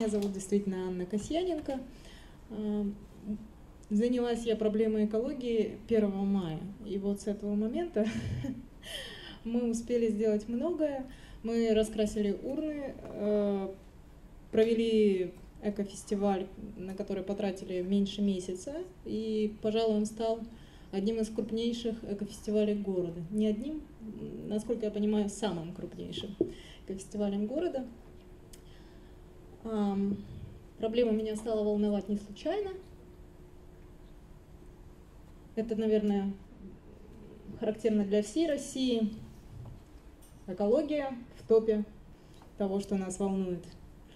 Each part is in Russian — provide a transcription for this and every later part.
Меня зовут действительно Анна Касьяненко. Занялась я проблемой экологии 1 мая. И вот с этого момента мы успели сделать многое. Мы раскрасили урны, провели экофестиваль, на который потратили меньше месяца. И, пожалуй, он стал одним из крупнейших экофестивалей города. Не одним, насколько я понимаю, самым крупнейшим экофестивалем города. Проблема меня стала волновать не случайно. Это, наверное, характерно для всей России. Экология в топе того, что нас волнует.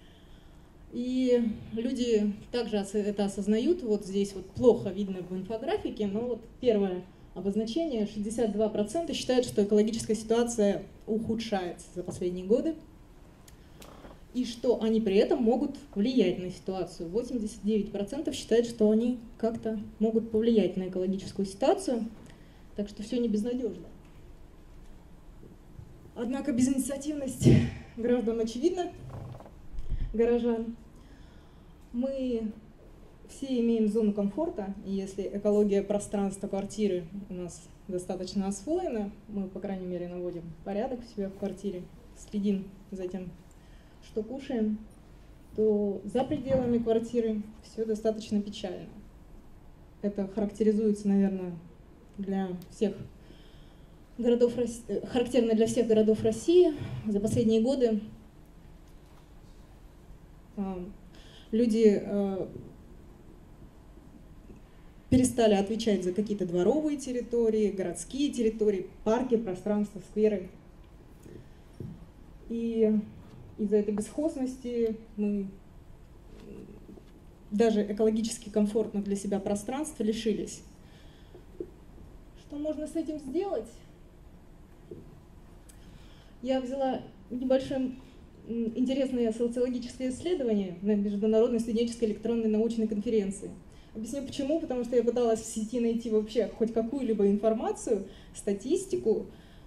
И люди также это осознают. Вот здесь вот плохо видно в инфографике, но вот первое обозначение: 62% считают, что экологическая ситуация ухудшается за последние годы, и что они при этом могут влиять на ситуацию. 89% считают, что они как-то могут повлиять на экологическую ситуацию, так что все не безнадежно. Однако безинициативность граждан очевидна, горожан. Мы все имеем зону комфорта, и если экология пространства квартиры у нас достаточно освоена, мы, по крайней мере, наводим порядок у себя в квартире, следим за тем, что кушаем, то за пределами квартиры все достаточно печально. Это характеризуется, наверное, для всех городов, характерно для всех городов России. За последние годы люди перестали отвечать за какие-то дворовые территории, городские территории, парки, пространства, скверы. И из-за этой бесхозности мы даже экологически комфортных для себя пространств лишились. Что можно с этим сделать? Я взяла небольшое интересное социологическое исследование на Международной студенческой электронной научной конференции. Объясню почему. Потому что я пыталась в сети найти вообще хоть какую-либо информацию, статистику,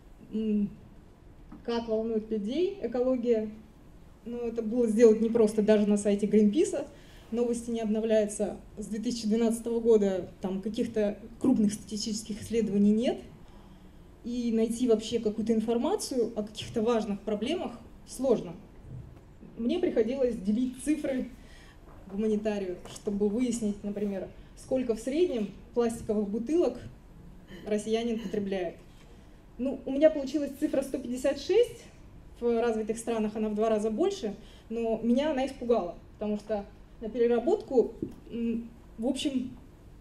как волнует людей экология. Но это было сделать непросто даже на сайте Гринписа. Новости не обновляются с 2012 года, там каких-то крупных статистических исследований нет. И найти вообще какую-то информацию о каких-то важных проблемах сложно. Мне приходилось делить цифры гуманитарию, чтобы выяснить, например, сколько в среднем пластиковых бутылок россиянин потребляет. Ну, у меня получилась цифра 156, в развитых странах она в 2 раза больше, но меня она испугала, потому что на переработку, в общем,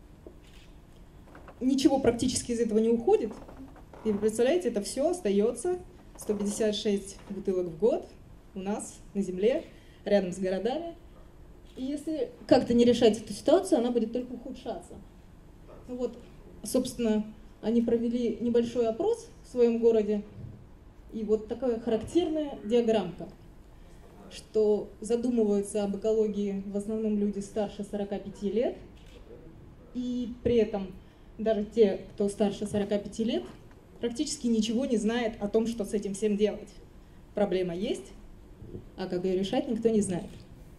ничего практически из этого не уходит. И вы представляете, это все остается, 156 бутылок в год у нас на земле, рядом с городами. И если как-то не решать эту ситуацию, она будет только ухудшаться. Ну вот, собственно, они провели небольшой опрос в своем городе, и вот такая характерная диаграммка, что задумываются об экологии в основном люди старше 45 лет, и при этом даже те, кто старше 45 лет, практически ничего не знает о том, что с этим всем делать. Проблема есть, а как ее решать, никто не знает.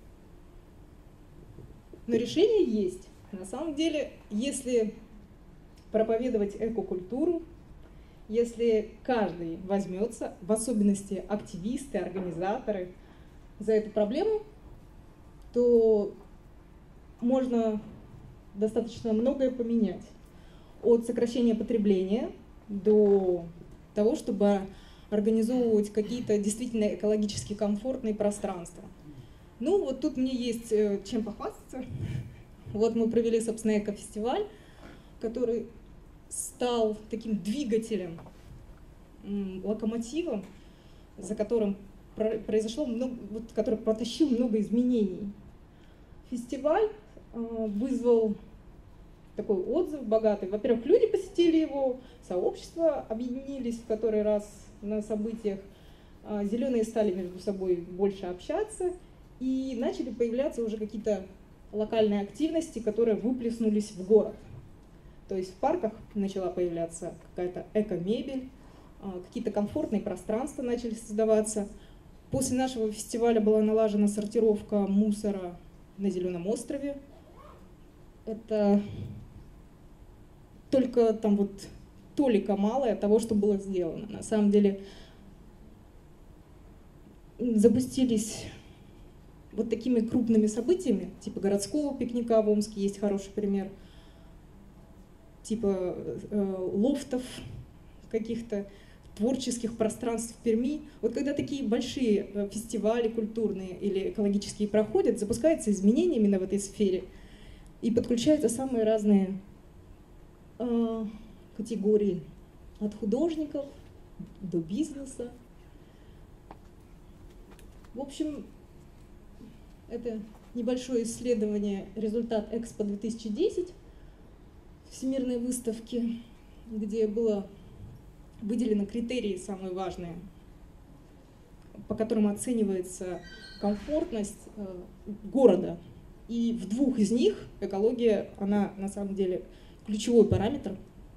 Но решение есть. На самом деле, если проповедовать экокультуру, если каждый возьмется, в особенности активисты, организаторы, за эту проблему, то можно достаточно многое поменять. От сокращения потребления до того, чтобы организовывать какие-то действительно экологически комфортные пространства. Ну, вот тут мне есть чем похвастаться. Вот мы провели, собственно, экофестиваль, который стал таким двигателем, локомотивом, за которым произошло много, вот, который протащил много изменений. Фестиваль вызвал такой отзыв богатый. Во-первых, люди посетили его, сообщества объединились в который раз на событиях, зеленые стали между собой больше общаться, и начали появляться уже какие-то локальные активности, которые выплеснулись в город. То есть в парках начала появляться какая-то эко-мебель, какие-то комфортные пространства начали создаваться. После нашего фестиваля была налажена сортировка мусора на Зеленом острове. Это только там вот толика малая того, что было сделано. На самом деле запустились вот такими крупными событиями, типа городского пикника в Омске, есть хороший пример, типа лофтов каких-то, творческих пространств в Перми. Вот когда такие большие фестивали культурные или экологические проходят, запускаются изменения именно в этой сфере и подключаются самые разные категории, от художников до бизнеса. В общем, это небольшое исследование, результат Экспо 2010, Всемирной выставки, где было выделены критерии самые важные, по которым оценивается комфортность города. И в двух из них экология, она на самом деле ключевой параметр.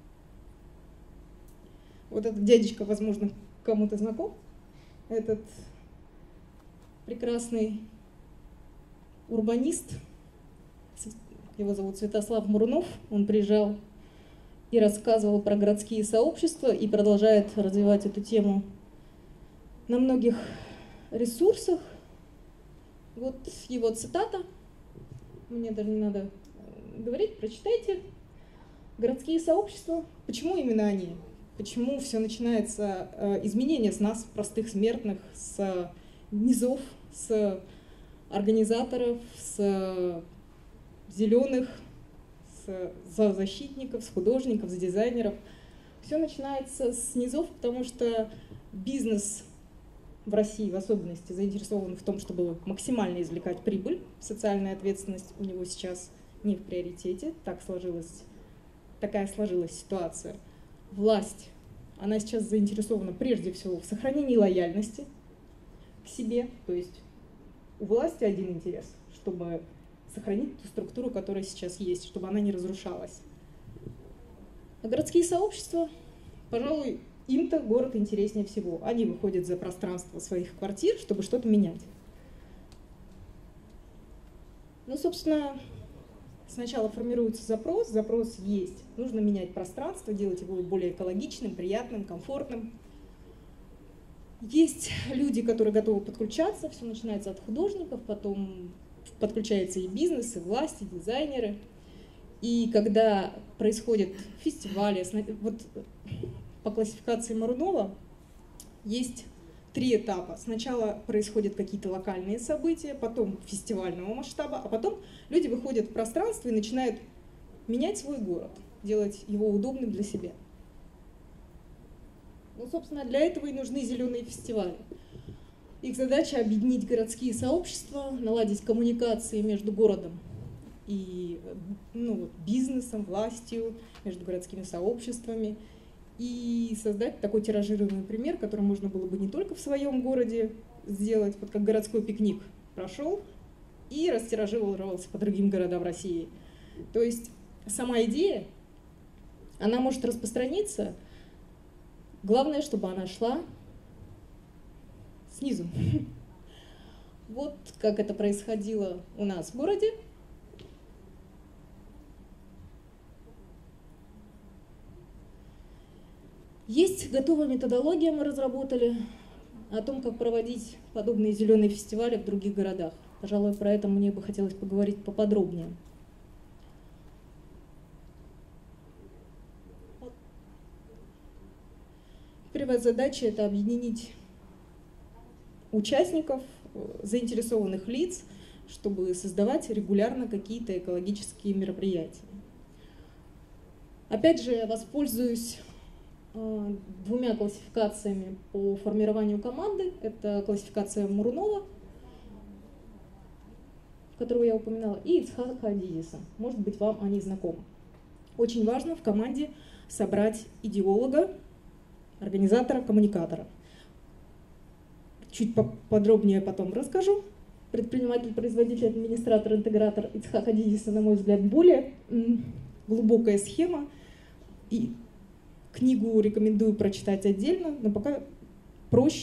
Вот этот дядечка, возможно, кому-то знаком. Этот прекрасный урбанист, его зовут Святослав Мурнов, он приезжал и рассказывал про городские сообщества и продолжает развивать эту тему на многих ресурсах. Вот его цитата, мне даже не надо говорить, прочитайте. Городские сообщества, почему именно они? Почему все начинается, изменение с нас, простых смертных, с низов, с организаторов, с зеленых, с защитников, с художников, с дизайнеров. Все начинается с низов, потому что бизнес в России в особенности заинтересован в том, чтобы максимально извлекать прибыль. Социальная ответственность у него сейчас не в приоритете. Такая сложилась ситуация. Власть, она сейчас заинтересована прежде всего в сохранении лояльности к себе. То есть у власти один интерес, чтобы сохранить ту структуру, которая сейчас есть, чтобы она не разрушалась. А городские сообщества, пожалуй, им-то город интереснее всего. Они выходят за пространство своих квартир, чтобы что-то менять. Ну, собственно, сначала формируется запрос есть. Нужно менять пространство, делать его более экологичным, приятным, комфортным. Есть люди, которые готовы подключаться, все начинается от художников, потом подключается и бизнес, и власть, и дизайнеры. И когда происходят фестивали, вот по классификации Мурнова есть 3 этапа. Сначала происходят какие-то локальные события, потом фестивального масштаба, а потом люди выходят в пространство и начинают менять свой город, делать его удобным для себя. Ну, собственно, для этого и нужны зеленые фестивали. Их задача — объединить городские сообщества, наладить коммуникации между городом и бизнесом, властью, между городскими сообществами и создать такой тиражируемый пример, который можно было бы не только в своем городе сделать, вот как городской пикник прошел и растиражировался по другим городам России. То есть сама идея, она может распространиться, главное, чтобы она шла снизу. Вот как это происходило у нас в городе. Есть готовая методология, мы разработали, о том, как проводить подобные зеленые фестивали в других городах. Пожалуй, про это мне бы хотелось поговорить поподробнее. Первая задача — это объединить участников, заинтересованных лиц, чтобы создавать регулярно какие-то экологические мероприятия. Опять же, я воспользуюсь 2 классификациями по формированию команды. Это классификация Мурнова, которого я упоминала, и Ицхака Адизиса. Может быть, вам они знакомы. Очень важно в команде собрать идеолога, организатора, коммуникатора. Чуть подробнее потом расскажу. Предприниматель, производитель, администратор, интегратор Ицхак Адизиса, на мой взгляд, более глубокая схема. И книгу рекомендую прочитать отдельно, но пока проще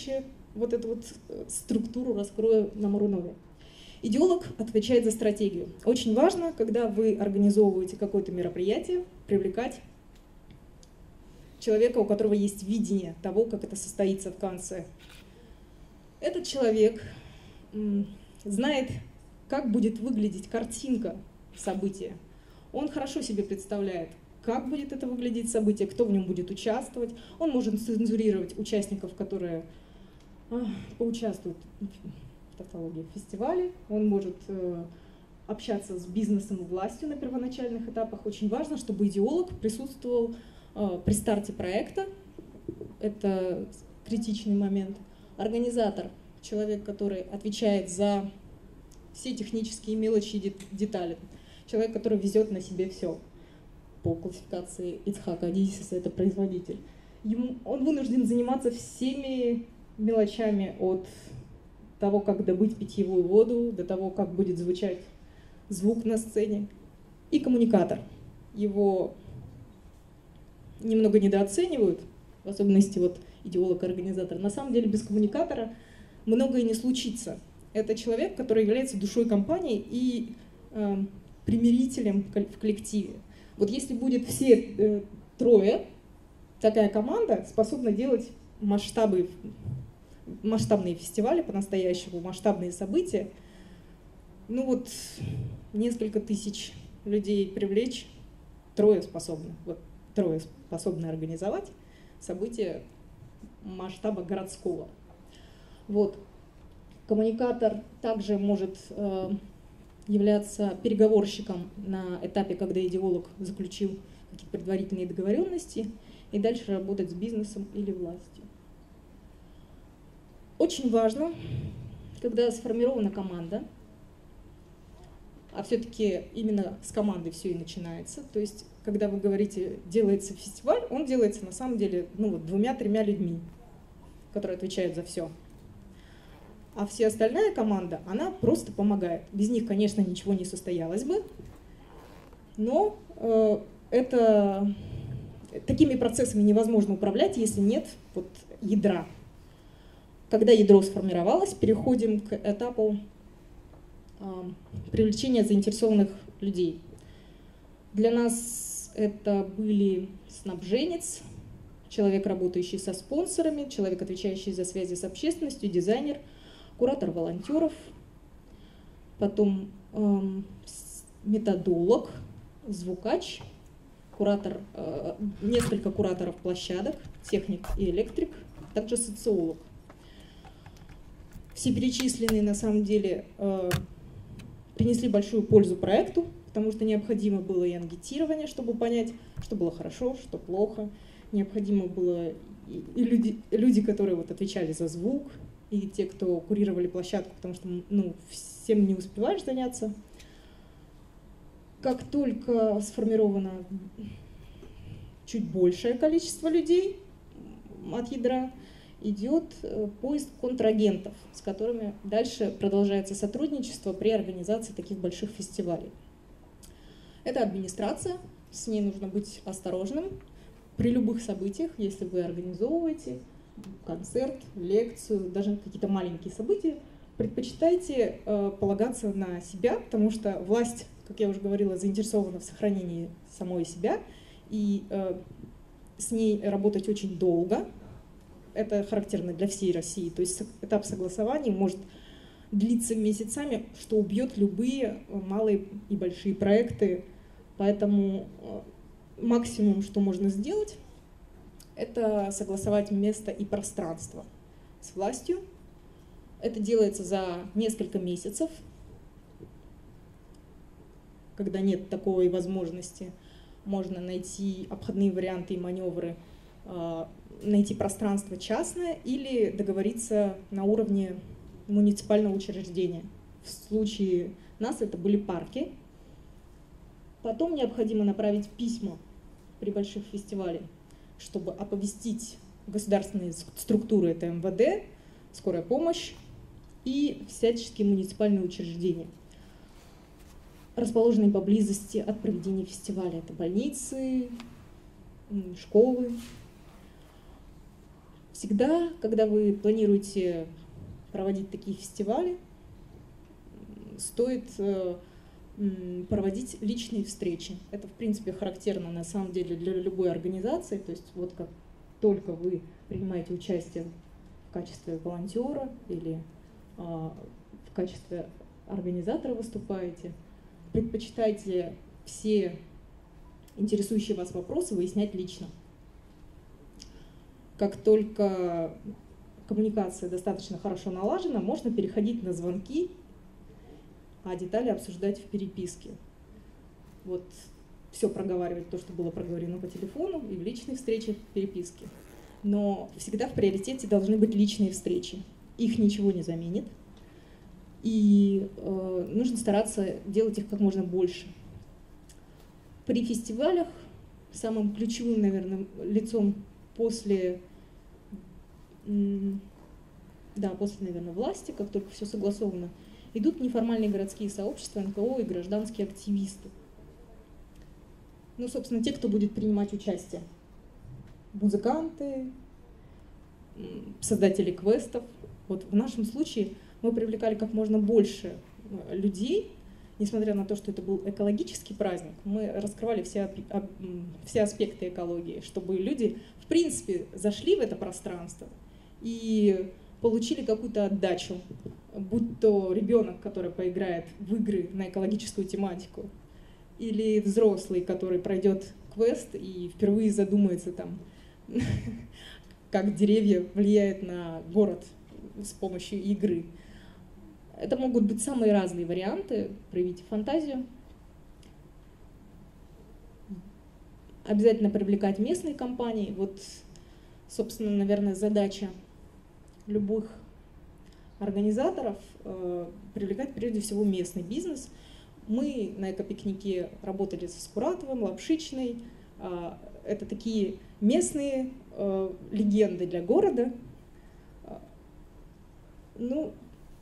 вот эту вот структуру раскрою на Марунове. Идеолог отвечает за стратегию. Очень важно, когда вы организовываете какое-то мероприятие, привлекать человека, у которого есть видение того, как это состоится в конце. Этот человек знает, как будет выглядеть картинка события. Он хорошо себе представляет, как будет это выглядеть событие, кто в нем будет участвовать. Он может цензурировать участников, которые поучаствуют в фестивале. Он может общаться с бизнесом и властью на первоначальных этапах. Очень важно, чтобы идеолог присутствовал при старте проекта. Это критичный момент. Организатор, человек, который отвечает за все технические мелочи и детали. Человек, который везет на себе все. По классификации Ицхака Адизиса это производитель. Он вынужден заниматься всеми мелочами от того, как добыть питьевую воду, до того, как будет звучать звук на сцене. И коммуникатор. Его немного недооценивают, в особенности вот идеолог-организатор. На самом деле без коммуникатора многое не случится. Это человек, который является душой компании и примирителем в коллективе. Вот если будет все трое, такая команда способна делать масштабные фестивали по-настоящему, масштабные события. Ну вот несколько тысяч людей привлечь, трое способны. Вот трое способны организовать события масштаба городского. Вот. Коммуникатор также может являться переговорщиком на этапе, когда идеолог заключил какие-то предварительные договоренности, и дальше работать с бизнесом или властью. Очень важно, когда сформирована команда, а все-таки именно с командой все и начинается, то есть когда вы говорите «делается фестиваль», он делается на самом деле двумя-тремя людьми, которые отвечают за все. А вся остальная команда, она просто помогает. Без них, конечно, ничего не состоялось бы, но такими процессами невозможно управлять, если нет ядра. Когда ядро сформировалось, переходим к этапу привлечения заинтересованных людей. Для нас это были снабженец, человек, работающий со спонсорами, человек, отвечающий за связи с общественностью, дизайнер, куратор волонтеров, потом методолог, звукач, несколько кураторов площадок, техник и электрик, также социолог. Все перечисленные на самом деле принесли большую пользу проекту, потому что необходимо было и анкетирование, чтобы понять, что было хорошо, что плохо. Необходимо было и люди, которые отвечали за звук, и те, кто курировали площадку, потому что всем не успеваешь заняться. Как только сформировано чуть большее количество людей от ядра, идет поиск контрагентов, с которыми дальше продолжается сотрудничество при организации таких больших фестивалей. Это администрация, с ней нужно быть осторожным. При любых событиях, если вы организовываете концерт, лекцию, даже какие-то маленькие события, предпочитайте полагаться на себя, потому что власть, как я уже говорила, заинтересована в сохранении самой себя, и с ней работать очень долго. Это характерно для всей России. То есть этап согласования может длиться месяцами, что убьет любые малые и большие проекты. Поэтому максимум, что можно сделать, это согласовать место и пространство с властью. Это делается за несколько месяцев, когда нет такой возможности. Можно найти обходные варианты и маневры, найти пространство частное или договориться на уровне муниципального учреждения. В случае нас это были парки. Потом необходимо направить письма при больших фестивалях, чтобы оповестить государственные структуры, это МВД, скорая помощь и всяческие муниципальные учреждения, расположенные поблизости от проведения фестиваля. Это больницы, школы. Всегда, когда вы планируете проводить такие фестивали, стоит проводить личные встречи. Это, в принципе, характерно на самом деле для любой организации. То есть вот как только вы принимаете участие в качестве волонтера или в качестве организатора выступаете, предпочитайте все интересующие вас вопросы выяснять лично. Как только коммуникация достаточно хорошо налажена, можно переходить на звонки, а детали обсуждать в переписке. Вот все проговаривать, то, что было проговорено по телефону, и в личной встрече, в переписке. Но всегда в приоритете должны быть личные встречи. Их ничего не заменит. И нужно стараться делать их как можно больше. При фестивалях самым ключевым, наверное, лицом после, наверное, власти, как только все согласовано, идут неформальные городские сообщества, НКО и гражданские активисты. Ну, собственно, те, кто будет принимать участие. Музыканты, создатели квестов. Вот в нашем случае мы привлекали как можно больше людей, несмотря на то, что это был экологический праздник, мы раскрывали все аспекты экологии, чтобы люди, в принципе, зашли в это пространство и получили какую-то отдачу, будь то ребенок, который поиграет в игры на экологическую тематику, или взрослый, который пройдет квест и впервые задумается там, как деревья влияют на город с помощью игры. Это могут быть самые разные варианты, проявите фантазию. Обязательно привлекать местные компании. Вот, собственно, наверное, задача любых организаторов привлекать прежде всего местный бизнес. Мы на экопикнике работали со Скуратовым, Лапшичной. Это такие местные легенды для города. Ну,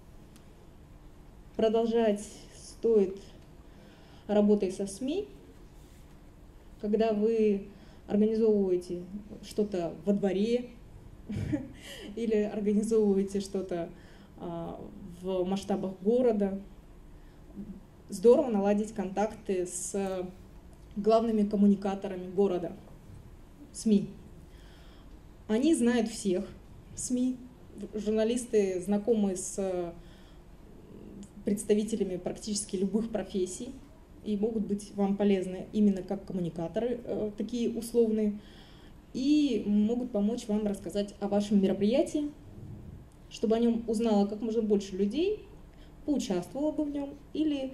продолжать стоит работой со СМИ. Когда вы организовываете что-то во дворе или организовываете что-то в масштабах города, здорово наладить контакты с главными коммуникаторами города, СМИ. Они знают всех СМИ, журналисты знакомы с представителями практически любых профессий и могут быть вам полезны именно как коммуникаторы, такие условные, и могут помочь вам рассказать о вашем мероприятии, чтобы о нем узнало как можно больше людей, поучаствовало бы в нем, или,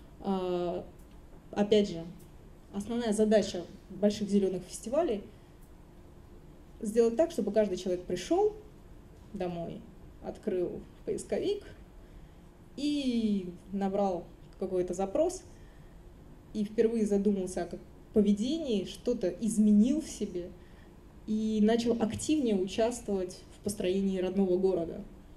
опять же, основная задача больших зеленых фестивалей — сделать так, чтобы каждый человек пришел домой, открыл поисковик и набрал какой-то запрос, и впервые задумался о поведении, что-то изменил в себе и начал активнее участвовать в построении родного города.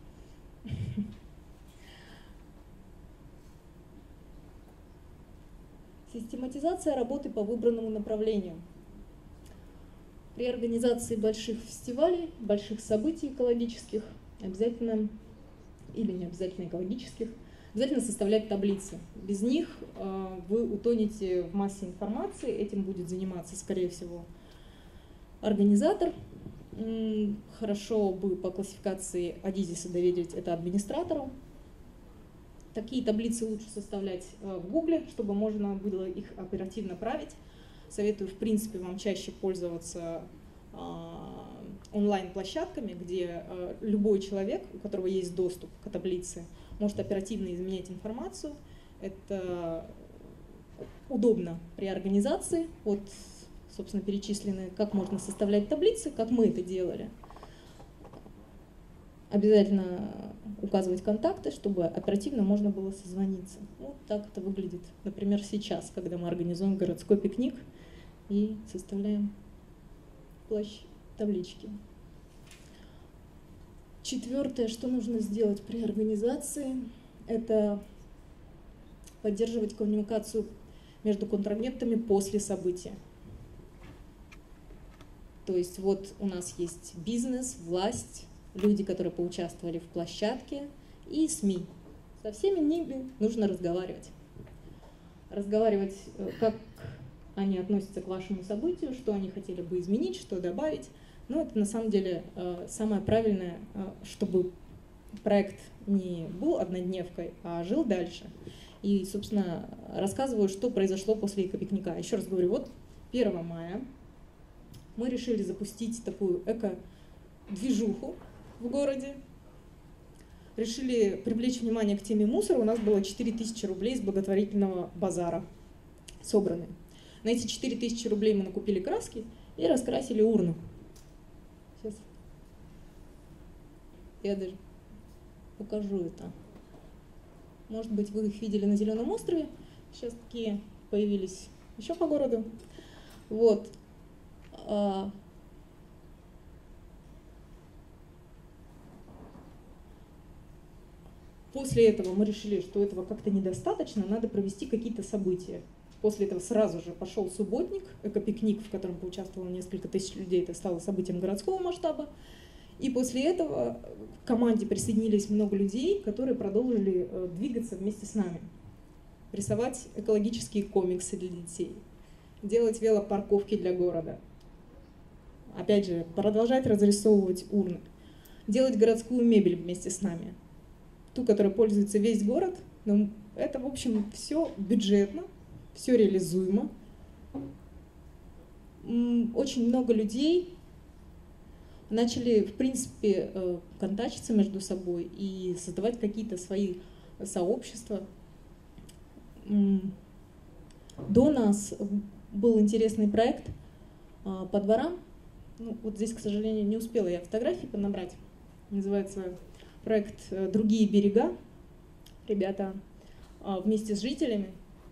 Систематизация работы по выбранному направлению. При организации больших фестивалей, больших событий экологических обязательно, или не обязательно экологических, обязательно составлять таблицы. Без них вы утонете в массе информации, этим будет заниматься, скорее всего, организатор. Хорошо бы по классификации Адизиса доверить это администратору. Такие таблицы лучше составлять в Гугле, чтобы можно было их оперативно править. Советую, в принципе, вам чаще пользоваться онлайн-площадками, где любой человек, у которого есть доступ к таблице, может оперативно изменять информацию. Это удобно при организации. Вот, собственно, перечислены, как можно составлять таблицы, как мы это делали. Обязательно указывать контакты, чтобы оперативно можно было созвониться. Вот так это выглядит, например, сейчас, когда мы организуем городской пикник и составляем таблички. Четвертое, что нужно сделать при организации, это поддерживать коммуникацию между контрагентами после события. То есть вот у нас есть бизнес, власть, люди, которые поучаствовали в площадке, и СМИ. Со всеми ними нужно разговаривать. Разговаривать, как они относятся к вашему событию, что они хотели бы изменить, что добавить. Но это на самом деле самое правильное, чтобы проект не был однодневкой, а жил дальше. И, собственно, рассказываю, что произошло после эко-пикника. Еще раз говорю, вот 1 мая мы решили запустить такую эко-движуху в городе. Решили привлечь внимание к теме мусора. У нас было 4000 рублей с благотворительного базара собраны. На эти 4000 рублей мы накупили краски и раскрасили урну. Сейчас я даже покажу это. Может быть, вы их видели на Зеленом острове. Сейчас такие появились еще по городу. Вот. После этого мы решили, что этого как-то недостаточно, надо провести какие-то события. После этого сразу же пошел субботник, эко-пикник, в котором поучаствовало несколько тысяч людей. Это стало событием городского масштаба. И после этого к команде присоединились много людей, которые продолжили двигаться вместе с нами. Рисовать экологические комиксы для детей, делать велопарковки для города. Опять же, продолжать разрисовывать урны, делать городскую мебель вместе с нами. Ту, которой пользуется весь город, но это, в общем, все бюджетно, все реализуемо. Очень много людей начали, в принципе, контактироваться между собой и создавать какие-то свои сообщества. До нас был интересный проект по дворам. Ну, вот здесь, к сожалению, не успела я фотографии понабрать. Называется проект «Другие берега». Ребята вместе с жителями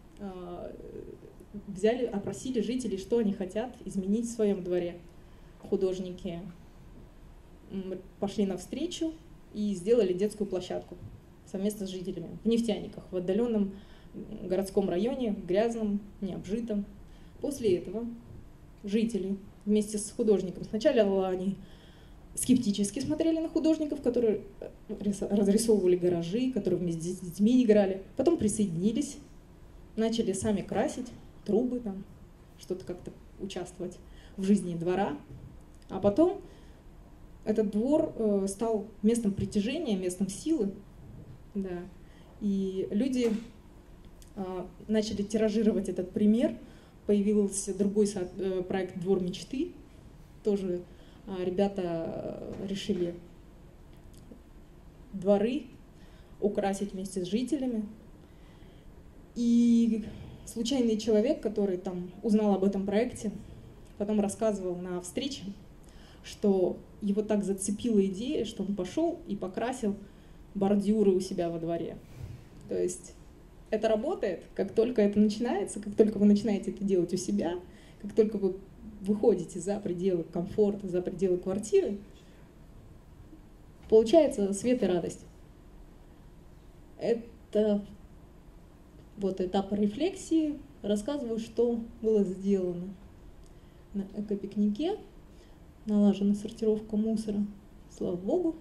взяли, опросили жителей, что они хотят изменить в своем дворе. Художники пошли навстречу и сделали детскую площадку совместно с жителями в Нефтяниках, в отдаленном городском районе, грязном, необжитом. После этого жители вместе с художником сначала они скептически смотрели на художников, которые разрисовывали гаражи, которые вместе с детьми играли. Потом присоединились, начали сами красить трубы, там, что-то как-то участвовать в жизни двора. А потом этот двор стал местом притяжения, местом силы. Да. И люди начали тиражировать этот пример. Появился другой проект «Двор мечты». Тоже ребята решили дворы украсить вместе с жителями. И случайный человек, который там узнал об этом проекте, потом рассказывал на встрече, что его так зацепила идея, что он пошел и покрасил бордюры у себя во дворе. То есть это работает, как только это начинается, как только вы начинаете это делать у себя, как только вы выходите за пределы комфорта, за пределы квартиры, получается свет и радость. Это вот этап рефлексии. Рассказываю, что было сделано на эко-пикнике. Налажена сортировка мусора, слава богу.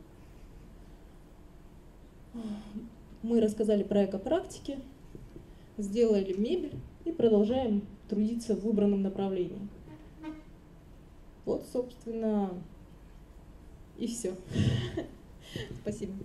Мы рассказали про эко-практики, сделали мебель и продолжаем трудиться в выбранном направлении. Вот, собственно, и все. Спасибо.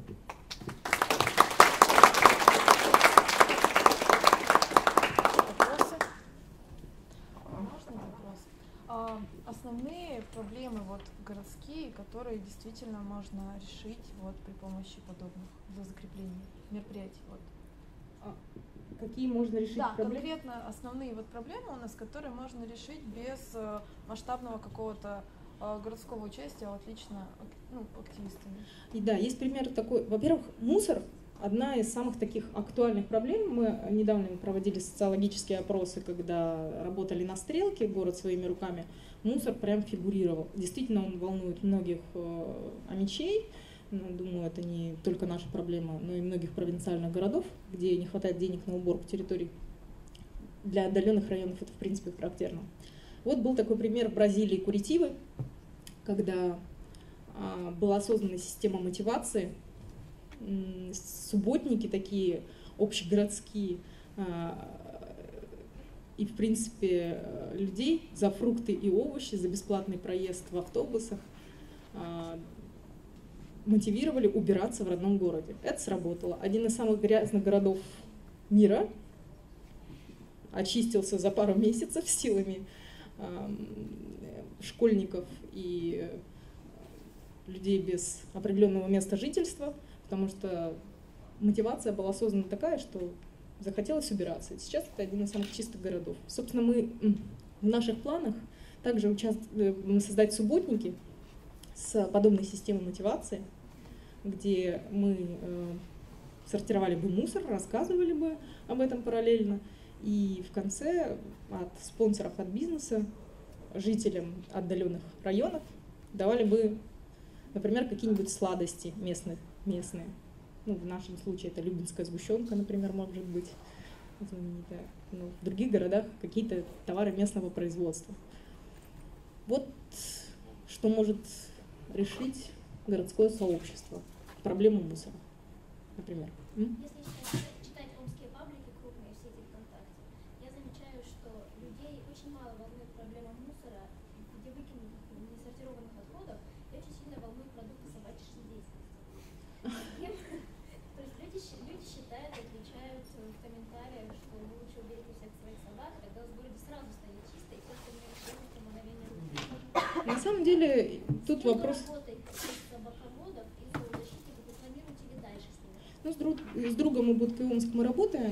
Вопросы? Можно вопрос? Основные проблемы вот городские, которые действительно можно решить вот при помощи подобных для закрепления мероприятий. Вот. Какие можно решить проблемы? Конкретно основные вот проблемы у нас, которые можно решить без масштабного какого-то городского участия, вот лично активистами. И да, есть пример такой. Во-первых, мусор – одна из самых таких актуальных проблем. Мы недавно проводили социологические опросы, когда работали на стрелке «Город своими руками». Мусор прям фигурировал. Действительно, он волнует многих амичей. Думаю, это не только наша проблема, но и многих провинциальных городов, где не хватает денег на уборку территорий. Для отдаленных районов это, в принципе, характерно. Вот был такой пример в Бразилии Куритибы. когда была создана система мотивации, субботники такие общегородские, и, в принципе, людей за фрукты и овощи, за бесплатный проезд в автобусах мотивировали убираться в родном городе. Это сработало. Один из самых грязных городов мира очистился за пару месяцев силами школьников и людей без определенного места жительства, потому что мотивация была создана такая, что захотелось убираться. И сейчас это один из самых чистых городов. Собственно, мы в наших планах также создать субботники с подобной системой мотивации, где мы сортировали бы мусор, рассказывали бы об этом параллельно, и в конце от спонсоров, от бизнеса, жителям отдаленных районов давали бы, например, какие-нибудь сладости местные. Ну, в нашем случае это любинская сгущенка, например, может быть знаменитая. Но в других городах какие-то товары местного производства. Вот что может решить городское сообщество проблему мусора, например. Если читать омские паблики крупные в сети ВКонтакте, я замечаю, что людей очень мало волнует проблема мусора в виде выкинутых несортированных отходов, и очень сильно волнует продукты собачьей жизнедеятельности. То есть люди считают, отвечают в комментариях, что лучше уберите всех своих собак, тогда в городе сразу станет чисто, и все остальные проблемы по мгновению руки. На самом деле тут вопрос... С другом УБТК Омск мы работаем.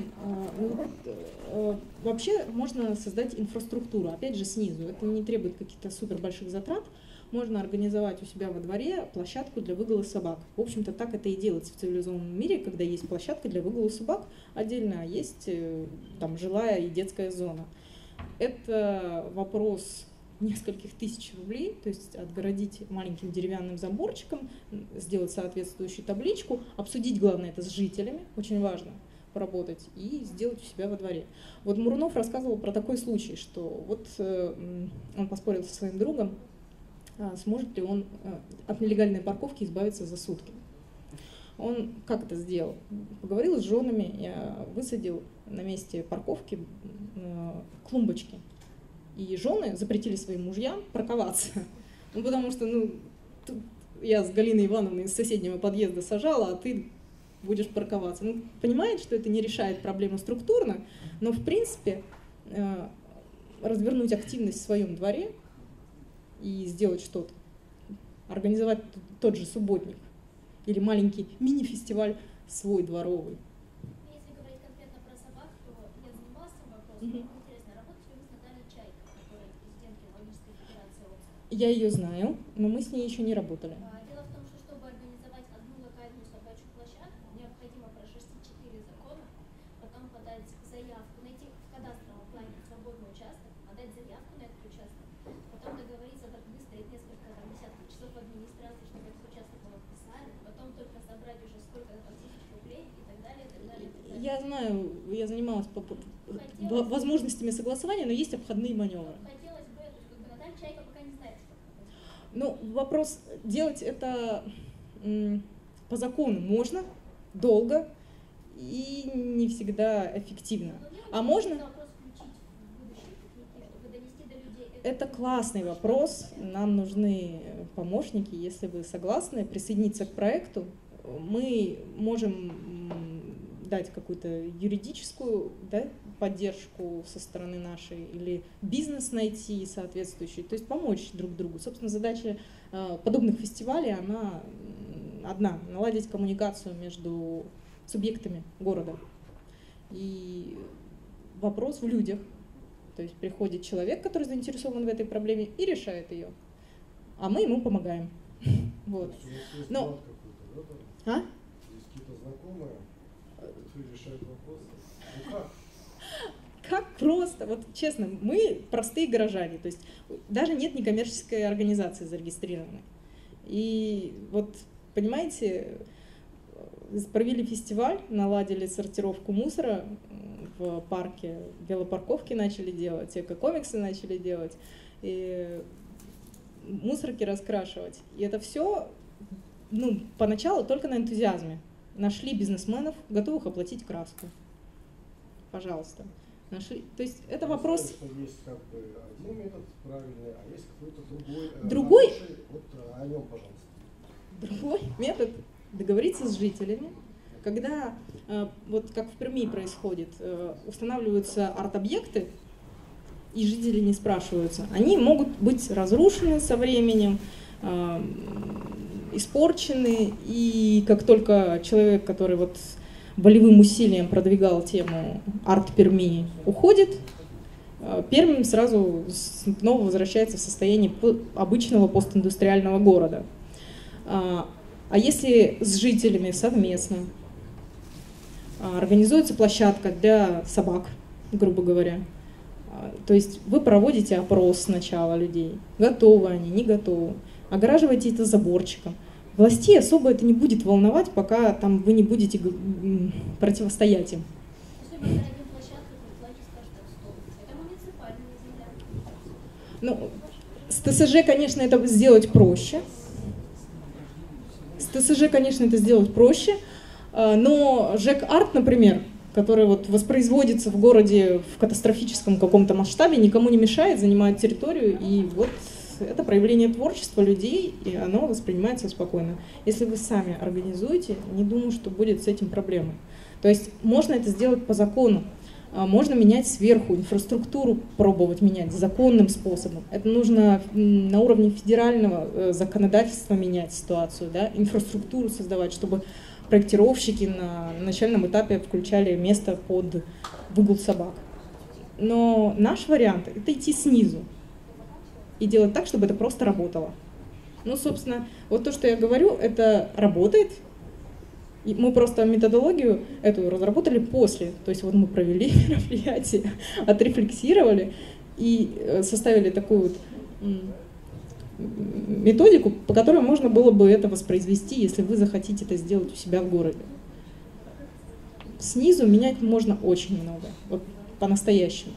Вообще можно создать инфраструктуру, опять же, снизу. Это не требует каких-то супер больших затрат. Можно организовать у себя во дворе площадку для выгула собак. В общем-то, так это и делается в цивилизованном мире, когда есть площадка для выгула собак отдельно, а есть там жилая и детская зона. Это вопрос нескольких тысяч рублей, то есть отгородить маленьким деревянным заборчиком, сделать соответствующую табличку, обсудить, главное, это с жителями, очень важно поработать, и сделать у себя во дворе. Вот Мурунов рассказывал про такой случай, что вот он поспорил со своим другом, сможет ли он от нелегальной парковки избавиться за сутки. Он как это сделал? Поговорил с женами, я высадил на месте парковки клумбочки. И жены запретили своим мужьям парковаться. Ну, потому что тут я с Галиной Ивановной из соседнего подъезда сажала, а ты будешь парковаться. Ну, понимает, что это не решает проблему структурно, но в принципе развернуть активность в своем дворе и сделать что-то, организовать тот же субботник или маленький мини-фестиваль свой дворовый. Если говорить конкретно про собак, то я занималась этим вопросом. Я ее знаю, но мы с ней еще не работали. Дело в том, что чтобы организовать одну локальную собачью площадку, необходимо прошерстить 4 закона, потом подать заявку, найти в кадастровом плане свободный участок, подать заявку на этот участок, потом договориться, так выстоять несколько десятков часов в администрации, чтобы этот участок вам отписали, потом только собрать уже сколько-то тысяч рублей и так далее, и так далее, и так далее. Я знаю, я занималась возможностями согласования, но есть обходные маневры. Хотелось бы, Наталья Чайка пока не знает, что. Ну, вопрос, делать это по закону можно, долго и не всегда эффективно. А можно? Это классный вопрос, нам нужны помощники, если вы согласны присоединиться к проекту. Мы можем дать какую-то юридическую, да, поддержку со стороны нашей или бизнес найти соответствующий, то есть помочь друг другу. Собственно, задача подобных фестивалей, она одна – наладить коммуникацию между субъектами города. И вопрос в людях. То есть приходит человек, который заинтересован в этой проблеме и решает ее, а мы ему помогаем. Вот. Но... А? Есть какие-то знакомые, которые решают вопросы. Ну как? Как просто, вот честно, мы простые горожане, то есть даже нет некоммерческой организации зарегистрированной. И вот, понимаете, провели фестиваль, наладили сортировку мусора в парке, велопарковки начали делать, эко-комиксы начали делать. И мусорки раскрашивать. И это все, ну, поначалу только на энтузиазме. Нашли бизнесменов, готовых оплатить краску. Пожалуйста. Нашли. То есть это вопрос... Что есть как бы один метод правильный, а есть какой-то другой. Другой? Вот о нем, пожалуйста. Другой метод — договориться с жителями. Когда, вот как в Перми происходит, устанавливаются арт-объекты, и жители не спрашиваются, они могут быть разрушены со временем, испорчены, и как только человек, который вот волевым усилием продвигал тему арт-Перми, уходит, Пермь сразу снова возвращается в состояние обычного постиндустриального города. А если с жителями совместно организуется площадка для собак, грубо говоря, то есть вы проводите опрос сначала людей, готовы они, не готовы, огораживаете это заборчиком. Властей особо это не будет волновать, пока там вы не будете противостоять им. Если мы дадим площадку, то власти скажут, что это муниципальная земля. Ну, с ТСЖ, конечно, это сделать проще. С ТСЖ, конечно, это сделать проще, но ЖЭК-арт, например, который вот воспроизводится в городе в катастрофическом каком-то масштабе, никому не мешает, занимает территорию, и вот это проявление творчества людей, и оно воспринимается спокойно. Если вы сами организуете, не думаю, что будет с этим проблемы. То есть можно это сделать по закону, можно менять сверху, инфраструктуру пробовать менять законным способом. Это нужно на уровне федерального законодательства менять ситуацию, да? Инфраструктуру создавать, чтобы проектировщики на начальном этапе включали место под выгул собак. Но наш вариант — это идти снизу и делать так, чтобы это просто работало. Ну, собственно, вот то, что я говорю, это работает. И мы просто методологию эту разработали после. То есть вот мы провели мероприятие, отрефлексировали и составили такую вот методику, по которой можно было бы это воспроизвести, если вы захотите это сделать у себя в городе. Снизу менять можно очень много, вот по-настоящему.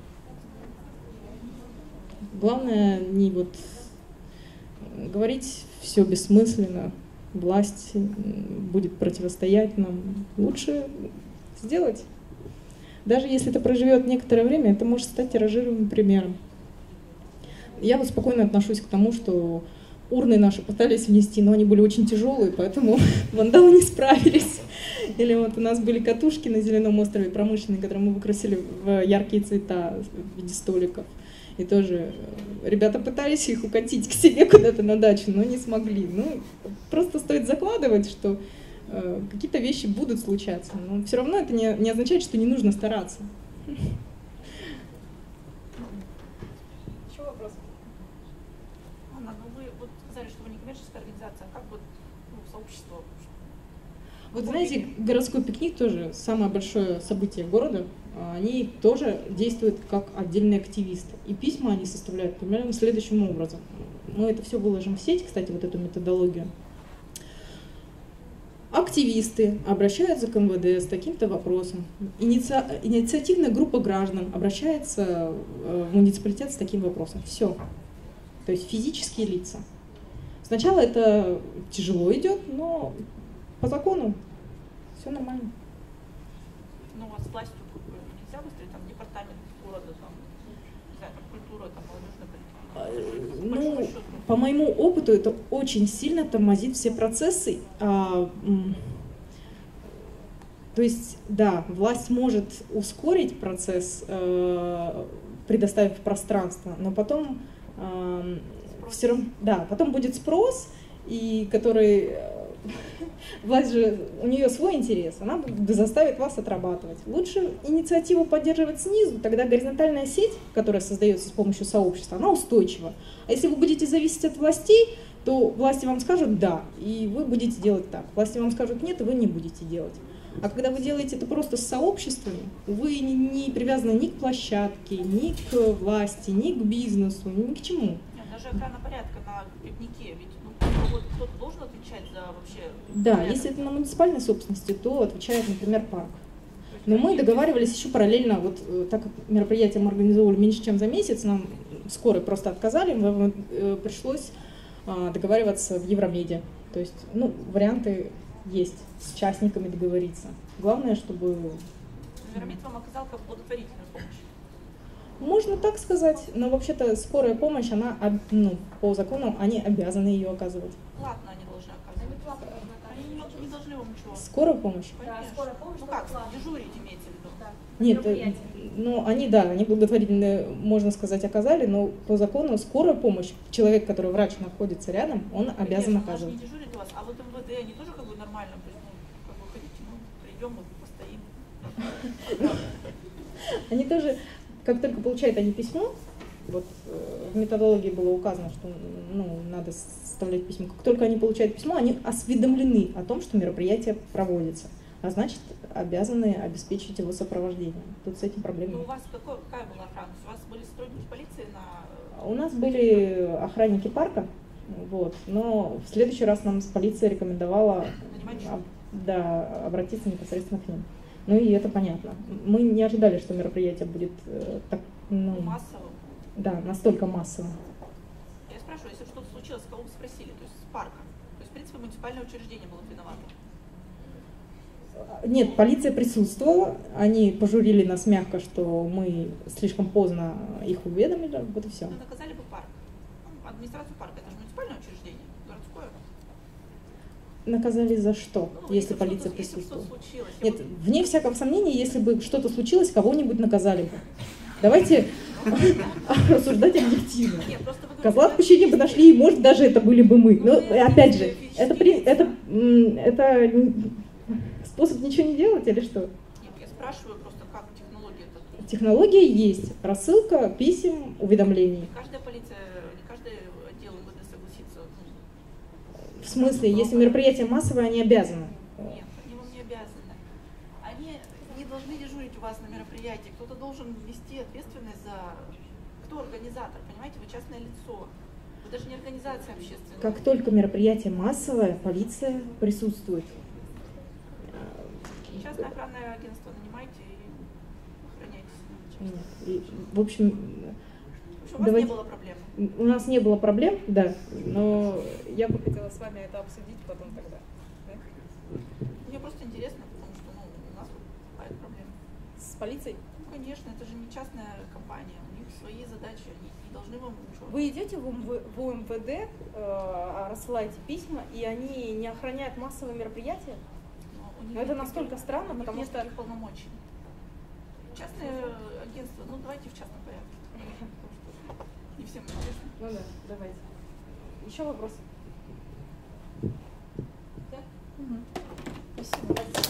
Главное не вот говорить все бессмысленно, власть будет противостоять нам. Лучше сделать. Даже если это проживет некоторое время, это может стать тиражируемым примером. Я вот спокойно отношусь к тому, что урны наши пытались внести, но они были очень тяжелые, поэтому вандалы не справились. Или вот у нас были катушки на Зеленом острове промышленные, которые мы выкрасили в яркие цвета в виде столиков. И тоже ребята пытались их укатить к себе куда-то на дачу, но не смогли. Ну, просто стоит закладывать, что какие-то вещи будут случаться. Но все равно это не означает, что не нужно стараться. Еще вопрос. Анна, ну вы вот сказали, что вы не коммерческая организация, а как вот сообщество? Вот знаете, городской пикник тоже самое большое событие города. Они тоже действуют как отдельные активисты. И письма они составляют примерно следующим образом. Мы это все выложим в сеть, кстати, вот эту методологию. Активисты обращаются к МВД с таким-то вопросом. Инициативная группа граждан обращается в муниципалитет с таким вопросом. Все. То есть физические лица. Сначала это тяжело идет, но по закону все нормально. Ну, у вас с властью нельзя быстрее, там, департамент города, там, не знаю, там, культура, там, молодежная политика. Ну, по моему опыту, это очень сильно тормозит все процессы. То есть, да, власть может ускорить процесс, предоставив пространство, но потом все равно, да, потом будет спрос, и который власть же, у нее свой интерес, она заставит вас отрабатывать. Лучше инициативу поддерживать снизу, тогда горизонтальная сеть, которая создается с помощью сообщества, она устойчива. А если вы будете зависеть от властей, то власти вам скажут «да», и вы будете делать так. Власти вам скажут «нет», и вы не будете делать. А когда вы делаете это просто с сообществами, вы не привязаны ни к площадке, ни к власти, ни к бизнесу, ни к чему. Нет, даже охрана порядка на пикнике, ведь кто-то должен отвечать за вообще... Да, порядок. если это на муниципальной собственности, то отвечает, например, парк. Но мы договаривались еще параллельно, вот так как мероприятие мы организовывали меньше, чем за месяц, нам скорой просто отказали, пришлось договариваться в Евромеде. То есть, ну, варианты есть с частниками договориться. Главное, чтобы... Евромед вам оказал как благотворительную помощь. Можно так сказать, но вообще-то скорая помощь, она, ну, по закону, они обязаны ее оказывать. Платно они должны оказывать. Они платно Они не должны вам ничего. Скорая помощь? Да, Конечно. скорая помощь, Ну только как, платно. дежурить имеется в виду? Да. Нет, Мероприятие. ну, они, да, они благотворительные, можно сказать, оказали, но по закону скорая помощь, человек, который врач находится рядом, он обязан Конечно, оказывать. они не дежурят у вас, а вот МВД, они тоже как бы нормально, то есть, ну, как вы хотите, ну, придем, вот, постоим. Они тоже, как только получают они письмо, вот в методологии было указано, что, ну, надо составлять письмо. Как только они получают письмо, они осведомлены о том, что мероприятие проводится, а значит, обязаны обеспечить его сопровождение. Тут с этим проблем Ну, у нет. вас какая была охрана? У вас были сотрудники полиции на... У нас были охранники парка, вот, но в следующий раз нам полиция рекомендовала Нанимать да, обратиться непосредственно к ним. Ну и это понятно. Мы не ожидали, что мероприятие будет так, ну, массово. да, настолько массовым. Я спрашиваю, если что-то случилось, кого вы спросили? То есть с парка? То есть, в принципе, муниципальное учреждение было виновато. Нет, полиция присутствовала, они пожурили нас мягко, что мы слишком поздно их уведомили, вот и все. Вы наказали бы парк. Ну, администрацию парка, это же муниципальное учреждение, городское. Наказали за что, Ну, если полиция что-то- если присутствовала? что-то случилось. Нет, вне всякого сомнения, если бы что-то случилось, кого-нибудь наказали бы. Давайте рассуждать объективно. Нет, просто вы Козла говорите, отпущения бы нашли, и, может, даже это были бы мы. Но, Ну, опять же, физические это способ ничего не делать или что? Нет, я спрашиваю просто, как технология это. Технология есть. Рассылка писем, уведомлений. Каждая полиция, не каждый отдел МВД согласится. Ну, В смысле, если мероприятие массовое, они обязаны. нет, они вам не обязаны. Они не должны дежурить у вас на мероприятии. Кто-то должен нести ответственность за... Кто организатор, понимаете? Вы частное лицо. Вы даже не организация общественная. Как только мероприятие массовое, полиция присутствует. Частное охранное агентство нанимайте и охраняйтесь. Нет. И, в общем, В общем, у вас давайте- не было проблем. у нас не было проблем, да, но я бы хотела с вами это обсудить потом тогда. Да? Мне просто интересно, потому что ну, у нас вот бывают проблемы. С полицией? Ну, конечно, это же не частная компания, у них свои задачи, они не должны вам ничего. Вы идете в УМВД, рассылаете письма, и они не охраняют массовые мероприятия? Но у них Но это нет настолько таких- странно, у них потому нет что... таких полномочий. Частное агентство, ну давайте в частном порядке. Не всем интересно. Ну да, давайте. Еще вопросы? Спасибо.